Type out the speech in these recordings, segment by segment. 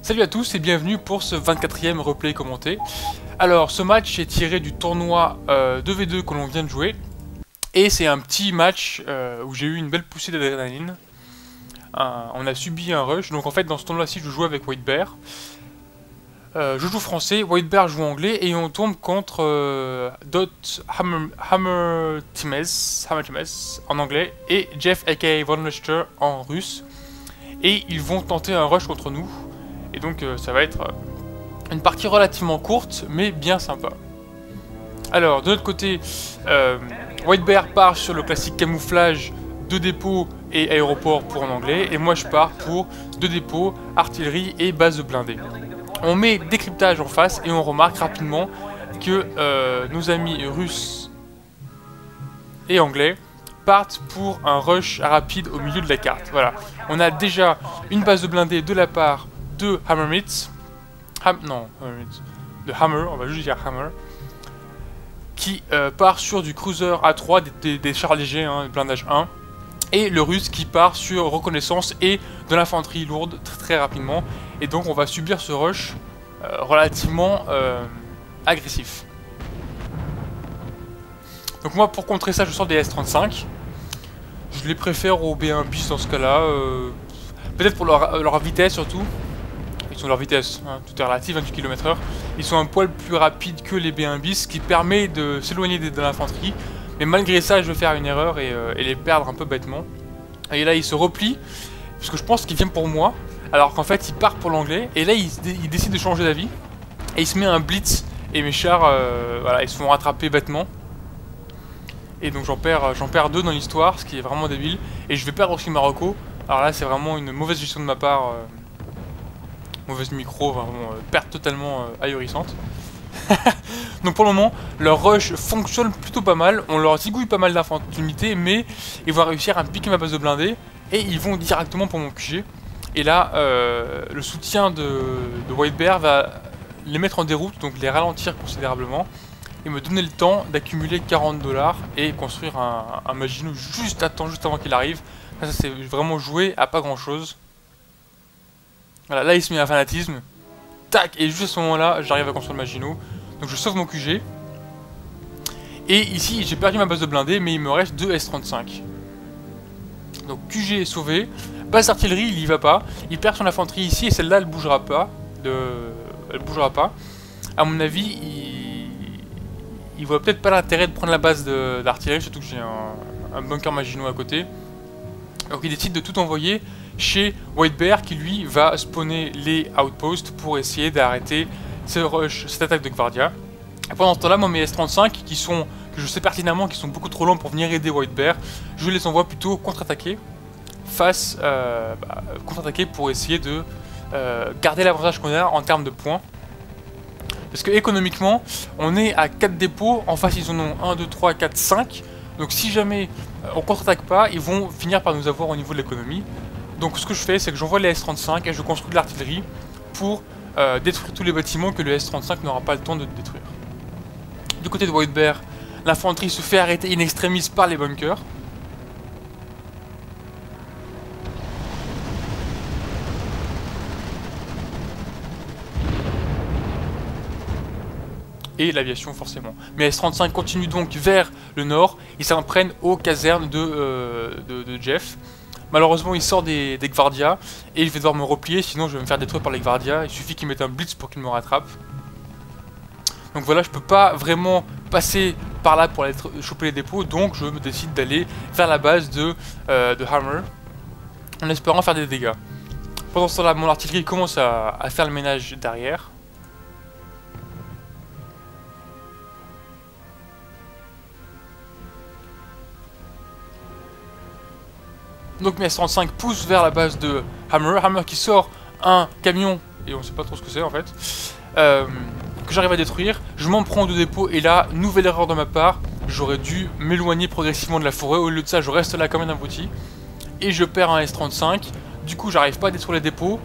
Salut à tous et bienvenue pour ce 24e replay commenté. Alors ce match est tiré du tournoi 2v2 que l'on vient de jouer. Et c'est un petit match où j'ai eu une belle poussée d'adrénaline. On a subi un rush, donc en fait dans ce tournoi-ci je joue avec White Bear. Je joue français, White Bear joue anglais et on tombe contre Hammer Times en anglais et Jeff aka Von Lester en russe. Et ils vont tenter un rush contre nous. Et donc ça va être une partie relativement courte mais bien sympa. Alors de notre côté, White Bear part sur le classique camouflage de dépôt et aéroport pour en anglais. Et moi je pars pour deux dépôts, artillerie et base de blindés. On met décryptage en face et on remarque rapidement que nos amis russes et anglais partent pour un rush rapide au milieu de la carte. Voilà, on a déjà une base de blindés de la part de Hammermitz, de Hammer, on va juste dire Hammer, qui part sur du cruiser A3, des chars légers, hein, blindage 1, et le russe qui part sur reconnaissance et de l'infanterie lourde très rapidement, et donc on va subir ce rush relativement agressif. Donc moi pour contrer ça je sors des S-35, je les préfère aux B1 bis dans ce cas là, peut-être pour leur vitesse surtout. Ils sont leur vitesse, hein, tout est relatif, 28 km/h. Ils sont un poil plus rapides que les B1 bis, ce qui permet de s'éloigner de l'infanterie. Mais malgré ça, je vais faire une erreur et les perdre un peu bêtement. Et là, ils se replient, parce que je pense qu'ils viennent pour moi, alors qu'en fait, ils partent pour l'anglais. Et là, ils décident de changer d'avis. Et il se met un blitz, et mes chars, voilà, ils se font rattraper bêtement. Et donc j'en perds deux dans l'histoire, ce qui est vraiment débile. Et je vais perdre aussi Marocco. Alors là, c'est vraiment une mauvaise gestion de ma part. Mauvaise micro, vraiment perte totalement ahurissante. Donc pour le moment, leur rush fonctionne plutôt pas mal. On leur zigouille pas mal d'unités, mais ils vont réussir à piquer ma base de blindés. Et ils vont directement pour mon QG. Et là, le soutien de White Bear va les mettre en déroute, donc les ralentir considérablement. Et me donner le temps d'accumuler 40 $ et construire un Maginot juste avant qu'il arrive. Ça c'est vraiment joué à pas grand chose. Voilà, là il se met un fanatisme, tac, et juste à ce moment là j'arrive à construire le Maginot, donc je sauve mon QG. Et ici j'ai perdu ma base de blindés, mais il me reste 2 S-35. Donc QG est sauvé, base d'artillerie il y va pas, il perd son infanterie ici et celle-là elle bougera pas, À mon avis il voit peut-être pas l'intérêt de prendre la base d'artillerie, surtout que j'ai un bunker Maginot à côté. Donc il décide de tout envoyer chez White Bear qui lui va spawner les outposts pour essayer d'arrêter ce rush, cette attaque de Gvardia. Et pendant ce temps là, moi mes S-35 que je sais pertinemment qu'ils sont beaucoup trop lents pour venir aider White Bear, je les envoie plutôt contre-attaquer contre-attaquer pour essayer de garder l'avantage qu'on a en termes de points. Parce que économiquement, on est à 4 dépôts, en face ils en ont 1, 2, 3, 4, 5. Donc si jamais on contre-attaque pas, ils vont finir par nous avoir au niveau de l'économie. Donc ce que je fais, c'est que j'envoie les S-35 et je construis de l'artillerie pour détruire tous les bâtiments que le S-35 n'aura pas le temps de détruire. Du côté de White Bear, l'infanterie se fait arrêter in extremis par les bunkers. Et l'aviation forcément. Mais S-35 continue donc vers le nord, ils s'en prennent aux casernes de Jeff. Malheureusement il sort des Gvardia et je vais devoir me replier, sinon je vais me faire détruire par les Gvardia. Il suffit qu'ils mettent un blitz pour qu'ils me rattrapent. Donc voilà, je peux pas vraiment passer par là pour aller choper les dépôts, donc je me décide d'aller vers la base de Hammer en espérant faire des dégâts. Pendant ce temps-là, mon artillerie commence à faire le ménage derrière. Donc mes S-35 poussent vers la base de Hammer qui sort un camion, et on sait pas trop ce que c'est en fait, que j'arrive à détruire. Je m'en prends de dépôt et là, nouvelle erreur de ma part, j'aurais dû m'éloigner progressivement de la forêt. Au lieu de ça, je reste là comme un abruti et je perds un S-35. Du coup, j'arrive pas à détruire les dépôts.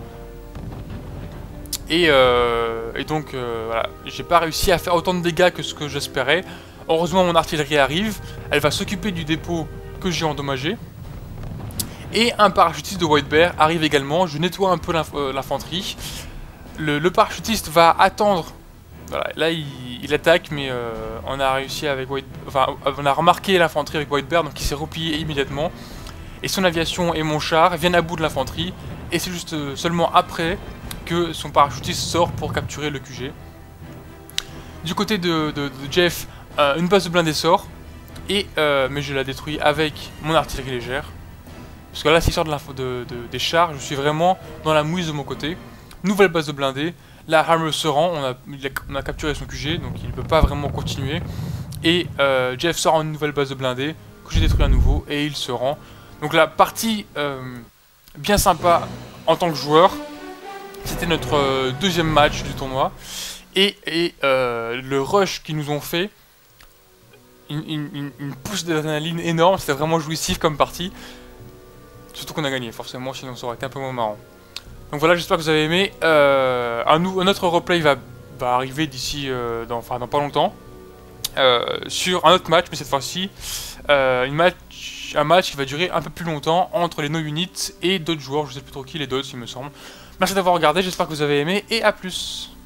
Et donc, voilà, j'ai pas réussi à faire autant de dégâts que ce que j'espérais. Heureusement, mon artillerie arrive, elle va s'occuper du dépôt que j'ai endommagé. Et un parachutiste de White Bear arrive également, je nettoie un peu l'infanterie. le parachutiste va attendre. Voilà, là il attaque, mais on a réussi avec on a remarqué l'infanterie avec White Bear, donc il s'est replié immédiatement. Et son aviation et mon char viennent à bout de l'infanterie, et c'est juste seulement après que son parachutiste sort pour capturer le QG. Du côté de Jeff, une base de blindés sort, mais je la détruis avec mon artillerie légère. Parce que là, s'il sort des chars, je suis vraiment dans la mouise de mon côté. Nouvelle base de blindés. Là, Hammer se rend, on a capturé son QG, donc il ne peut pas vraiment continuer. Et Jeff sort une nouvelle base de blindés, que j'ai détruit à nouveau, et il se rend. Donc la partie bien sympa en tant que joueur. C'était notre deuxième match du tournoi. Et le rush qu'ils nous ont fait, une pousse d'adrénaline énorme, c'était vraiment jouissif comme partie. Surtout qu'on a gagné, forcément, sinon ça aurait été un peu moins marrant. Donc voilà, j'espère que vous avez aimé. Un autre replay va arriver d'ici, dans pas longtemps. Sur un autre match, mais cette fois-ci, un match qui va durer un peu plus longtemps entre les no units et d'autres joueurs. Je sais plus trop qui, les d'autres, il me semble. Merci d'avoir regardé, j'espère que vous avez aimé, et à plus.